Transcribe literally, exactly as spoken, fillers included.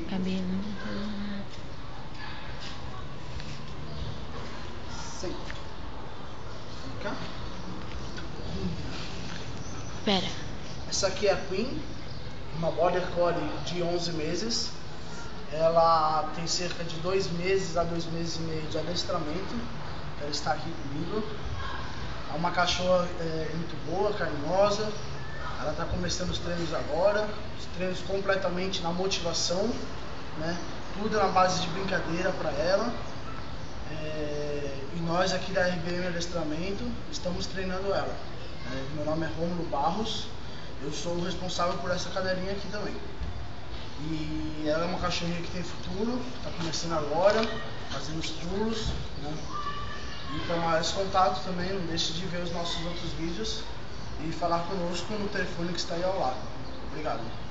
cabelo. Sim. Fica. Pera. Essa aqui é a Queen, uma Border Collie de onze meses. Ela tem cerca de dois meses a dois meses e meio de adestramento. Ela está aqui comigo. É uma cachorra é, muito boa, carinhosa. Ela está começando os treinos agora, os treinos completamente na motivação, né? Tudo na base de brincadeira para ela. É, e nós aqui da R B M Adestramento estamos treinando ela. É, meu nome é Rômulo Barros, eu sou o responsável por essa cadelinha aqui também. E ela é uma cachorrinha que tem futuro, está começando agora, fazendo os trulos, né? E para mais contato também, não deixe de ver os nossos outros vídeos e falar conosco no telefone que está aí ao lado. Obrigado.